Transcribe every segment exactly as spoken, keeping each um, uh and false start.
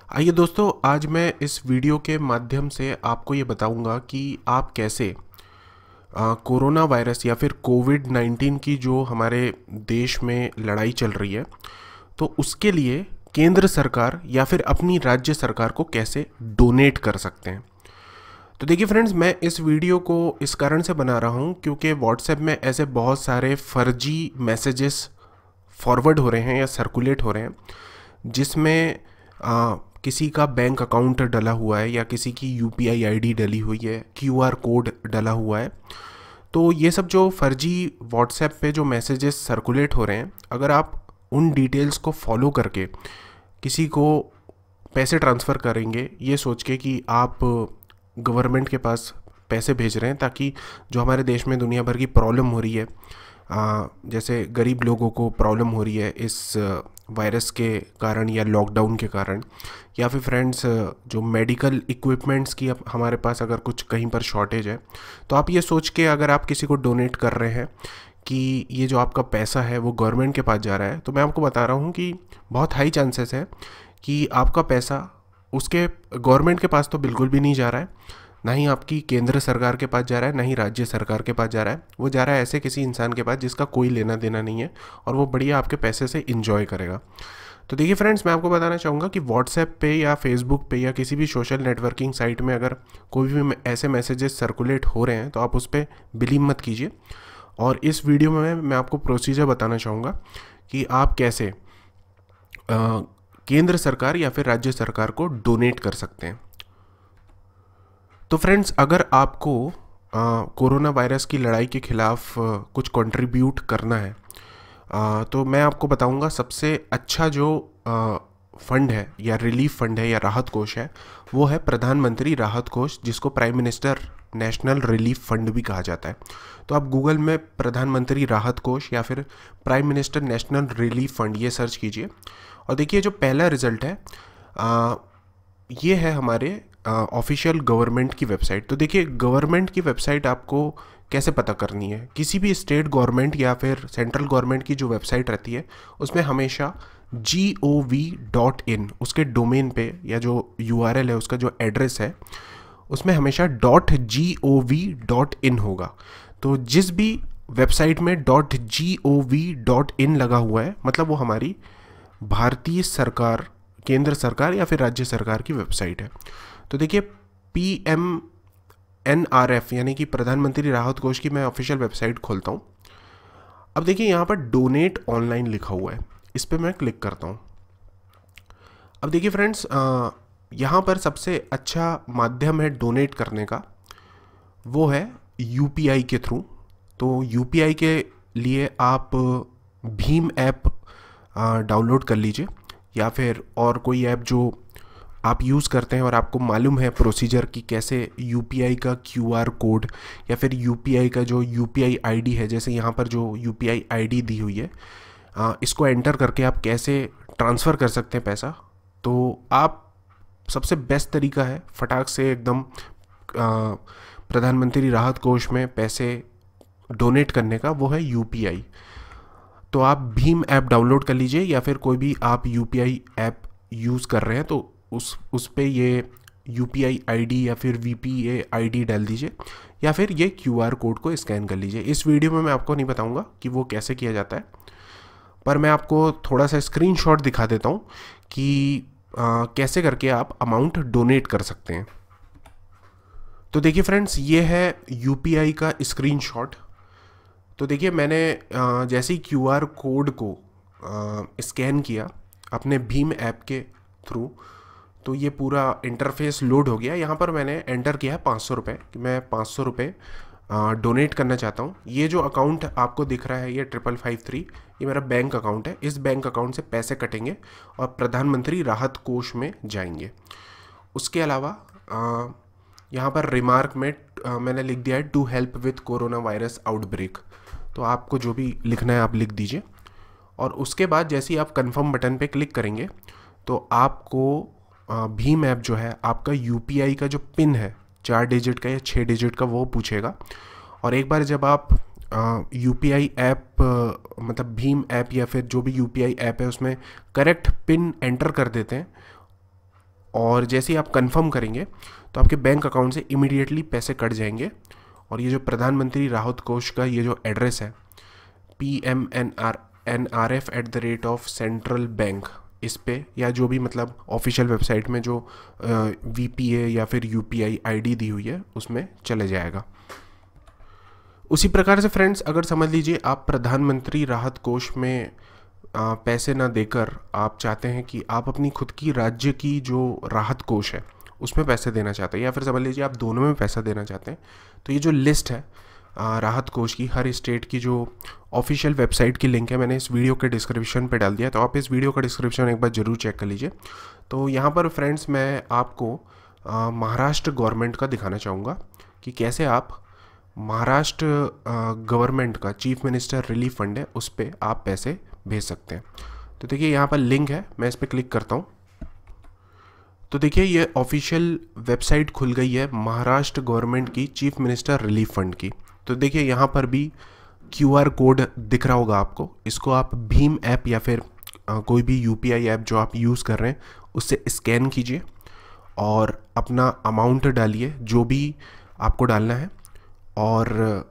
आइए दोस्तों, आज मैं इस वीडियो के माध्यम से आपको ये बताऊंगा कि आप कैसे आ, कोरोना वायरस या फिर कोविड नाइन्टीन की जो हमारे देश में लड़ाई चल रही है, तो उसके लिए केंद्र सरकार या फिर अपनी राज्य सरकार को कैसे डोनेट कर सकते हैं। तो देखिए फ्रेंड्स, मैं इस वीडियो को इस कारण से बना रहा हूँ क्योंकि व्हाट्सएप में ऐसे बहुत सारे फर्जी मैसेजेस फॉरवर्ड हो रहे हैं या सर्कुलेट हो रहे हैं जिसमें आ, किसी का बैंक अकाउंट डला हुआ है या किसी की यूपीआई आईडी डली हुई है, क्यूआर कोड डला हुआ है। तो ये सब जो फर्जी व्हाट्सएप पे जो मैसेजेस सर्कुलेट हो रहे हैं, अगर आप उन डिटेल्स को फॉलो करके किसी को पैसे ट्रांसफ़र करेंगे ये सोच के कि आप गवर्नमेंट के पास पैसे भेज रहे हैं ताकि जो हमारे देश में दुनिया भर की प्रॉब्लम हो रही है, आ, जैसे गरीब लोगों को प्रॉब्लम हो रही है इस वायरस के कारण या लॉकडाउन के कारण, या फिर फ्रेंड्स जो मेडिकल इक्विपमेंट्स की अब हमारे पास अगर कुछ कहीं पर शॉर्टेज है, तो आप ये सोच के अगर आप किसी को डोनेट कर रहे हैं कि ये जो आपका पैसा है वो गवर्नमेंट के पास जा रहा है, तो मैं आपको बता रहा हूँ कि बहुत हाई चांसेस है कि आपका पैसा उसके गवर्नमेंट के पास तो बिल्कुल भी नहीं जा रहा है, ना ही आपकी केंद्र सरकार के पास जा रहा है, ना ही राज्य सरकार के पास जा रहा है। वो जा रहा है ऐसे किसी इंसान के पास जिसका कोई लेना देना नहीं है और वो बढ़िया आपके पैसे से इंजॉय करेगा। तो देखिए फ्रेंड्स, मैं आपको बताना चाहूँगा कि व्हाट्सएप पे या फेसबुक पे या किसी भी सोशल नेटवर्किंग साइट में अगर कोई भी ऐसे मैसेजेस सर्कुलेट हो रहे हैं तो आप उस पर बिलीव मत कीजिए। और इस वीडियो में मैं आपको प्रोसीजर बताना चाहूँगा कि आप कैसे आ, केंद्र सरकार या फिर राज्य सरकार को डोनेट कर सकते हैं। तो फ्रेंड्स, अगर आपको कोरोना वायरस की लड़ाई के खिलाफ आ, कुछ कंट्रीब्यूट करना है, आ, तो मैं आपको बताऊंगा सबसे अच्छा जो आ, फंड है या रिलीफ फंड है या राहत कोष है, वो है प्रधानमंत्री राहत कोष, जिसको prime minister national relief fund भी कहा जाता है। तो आप गूगल में प्रधानमंत्री राहत कोष या फिर prime minister national relief fund ये सर्च कीजिए और देखिए जो पहला रिजल्ट है आ, ये है हमारे ऑफिशियल गवर्नमेंट की वेबसाइट। तो देखिए, गवर्नमेंट की वेबसाइट आपको कैसे पता करनी है, किसी भी स्टेट गवर्नमेंट या फिर सेंट्रल गवर्नमेंट की जो वेबसाइट रहती है उसमें हमेशा जी ओ वी डॉट इन उसके डोमेन पे या जो यू आर एल है उसका जो एड्रेस है उसमें हमेशा dot G O V dot in होगा। तो जिस भी वेबसाइट में dot G O V dot in लगा हुआ है मतलब वो हमारी भारतीय सरकार, केंद्र सरकार या फिर राज्य सरकार की वेबसाइट है। तो देखिए, P M N R F यानी कि प्रधानमंत्री राहत कोष की मैं ऑफिशियल वेबसाइट खोलता हूँ। अब देखिए यहाँ पर डोनेट ऑनलाइन लिखा हुआ है, इस पर मैं क्लिक करता हूँ। अब देखिए फ्रेंड्स, यहाँ पर सबसे अच्छा माध्यम है डोनेट करने का, वो है यू पी आई के थ्रू। तो यू पी आई के लिए आप भीम ऐप डाउनलोड कर लीजिए या फिर और कोई ऐप जो आप यूज़ करते हैं और आपको मालूम है प्रोसीजर कि कैसे यू पी आई का क्यू आर कोड या फिर यू पी आई का जो U P I I D है, जैसे यहाँ पर जो U P I I D दी हुई है, आ, इसको एंटर करके आप कैसे ट्रांसफ़र कर सकते हैं पैसा। तो आप सबसे बेस्ट तरीका है फटाक से एकदम प्रधानमंत्री राहत कोष में पैसे डोनेट करने का, वो है यू पी आई। तो आप भीम ऐप डाउनलोड कर लीजिए या फिर कोई भी आप U P I app use कर रहे हैं तो उस उस पे ये U P I I D या फिर V P A I D डाल दीजिए या फिर ये क्यू आर कोड को स्कैन कर लीजिए। इस वीडियो में मैं आपको नहीं बताऊंगा कि वो कैसे किया जाता है, पर मैं आपको थोड़ा सा स्क्रीनशॉट दिखा देता हूँ कि आ, कैसे करके आप अमाउंट डोनेट कर सकते हैं। तो देखिए फ्रेंड्स, ये है यू पी आई का स्क्रीनशॉट। तो देखिए, मैंने आ, जैसे ही क्यू आर कोड को स्कैन किया अपने भीम ऐप के थ्रू, तो ये पूरा इंटरफेस लोड हो गया। यहाँ पर मैंने एंटर किया है पाँच सौ रुपये कि मैं पाँच सौ रुपये डोनेट करना चाहता हूँ। ये जो अकाउंट आपको दिख रहा है ये ट्रिपल फाइव थ्री, ये मेरा बैंक अकाउंट है। इस बैंक अकाउंट से पैसे कटेंगे और प्रधानमंत्री राहत कोष में जाएंगे। उसके अलावा यहाँ पर रिमार्क में आ, मैंने लिख दिया है to help with corona virus outbreak. तो आपको जो भी लिखना है आप लिख दीजिए और उसके बाद जैसे ही आप कंफर्म बटन पे क्लिक करेंगे तो आपको भीम ऐप जो है आपका यू पी आई का जो पिन है चार डिजिट का या छः डिजिट का वो पूछेगा। और एक बार जब आप यू पी आई ऐप मतलब भीम ऐप या फिर जो भी यू पी आई ऐप है उसमें करेक्ट पिन एंटर कर देते हैं और जैसे ही आप कंफर्म करेंगे तो आपके बैंक अकाउंट से इमीडिएटली पैसे कट जाएंगे। और ये जो प्रधानमंत्री राहत कोष का ये जो एड्रेस है P M N R N R F at the rate of central bank, इस पे या जो भी मतलब ऑफिशियल वेबसाइट में जो वी पी ए या फिर U P I I D दी हुई है उसमें चले जाएगा। उसी प्रकार से फ्रेंड्स, अगर समझ लीजिए आप प्रधानमंत्री राहत कोष में आ, पैसे ना देकर आप चाहते हैं कि आप अपनी खुद की राज्य की जो राहत कोष है उसमें पैसे देना चाहते हैं, या फिर समझ लीजिए आप दोनों में पैसा देना चाहते हैं, तो ये जो लिस्ट है आ, राहत कोष की हर स्टेट की जो ऑफिशियल वेबसाइट की लिंक है मैंने इस वीडियो के डिस्क्रिप्शन पे डाल दिया, तो आप इस वीडियो का डिस्क्रिप्शन एक बार ज़रूर चेक कर लीजिए। तो यहाँ पर फ्रेंड्स मैं आपको महाराष्ट्र गवर्नमेंट का दिखाना चाहूँगा कि कैसे आप महाराष्ट्र गवर्नमेंट का चीफ मिनिस्टर रिलीफ फंड है उस पर आप पैसे भेज सकते हैं। तो देखिए यहाँ पर लिंक है, मैं इस पर क्लिक करता हूँ तो देखिए ये ऑफिशियल वेबसाइट खुल गई है महाराष्ट्र गवर्नमेंट की चीफ मिनिस्टर रिलीफ फंड की। तो देखिए यहाँ पर भी क्यू आर कोड दिख रहा होगा आपको, इसको आप भीम ऐप या फिर आ, कोई भी यू पी आई ऐप जो आप यूज़ कर रहे हैं उससे स्कैन कीजिए और अपना अमाउंट डालिए जो भी आपको डालना है और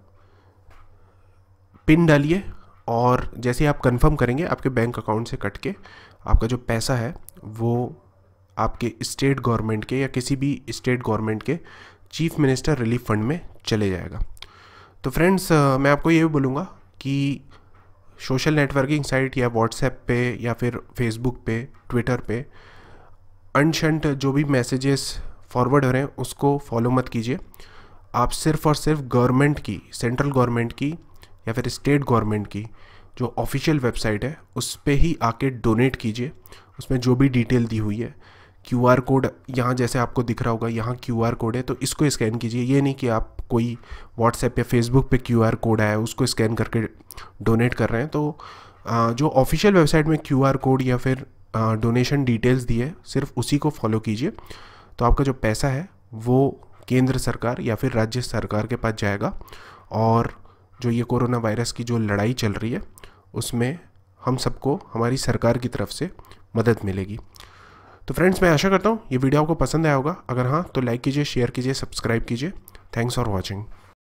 पिन डालिए, और जैसे आप कंफर्म करेंगे आपके बैंक अकाउंट से कट के आपका जो पैसा है वो आपके स्टेट गवर्नमेंट के या किसी भी स्टेट गवर्नमेंट के चीफ मिनिस्टर रिलीफ फंड में चले जाएगा। तो फ्रेंड्स मैं आपको ये भी बोलूँगा कि सोशल नेटवर्किंग साइट या व्हाट्सएप पे या फिर फेसबुक पे ट्विटर पे अनशंट जो भी मैसेजेस फॉरवर्ड हो रहे हैं उसको फॉलो मत कीजिए। आप सिर्फ और सिर्फ गवर्नमेंट की, सेंट्रल गवर्नमेंट की या फिर स्टेट गवर्नमेंट की जो ऑफिशियल वेबसाइट है उस पे ही आके डोनेट कीजिए। उसमें जो भी डिटेल दी हुई है, क्यू आर कोड यहाँ जैसे आपको दिख रहा होगा, यहाँ क्यू आर कोड है तो इसको स्कैन कीजिए। ये नहीं कि आप कोई व्हाट्सएप या फेसबुक पे क्यू आर कोड आया उसको स्कैन करके डोनेट कर रहे हैं। तो जो ऑफिशियल वेबसाइट में क्यू आर कोड या फिर डोनेशन डिटेल्स दी है सिर्फ उसी को फॉलो कीजिए, तो आपका जो पैसा है वो केंद्र सरकार या फिर राज्य सरकार के पास जाएगा और जो ये कोरोना वायरस की जो लड़ाई चल रही है उसमें हम सबको हमारी सरकार की तरफ से मदद मिलेगी। तो फ्रेंड्स मैं आशा करता हूँ ये वीडियो आपको पसंद आया होगा, अगर हाँ तो लाइक कीजिए, शेयर कीजिए, सब्सक्राइब कीजिए। Thanks for watching.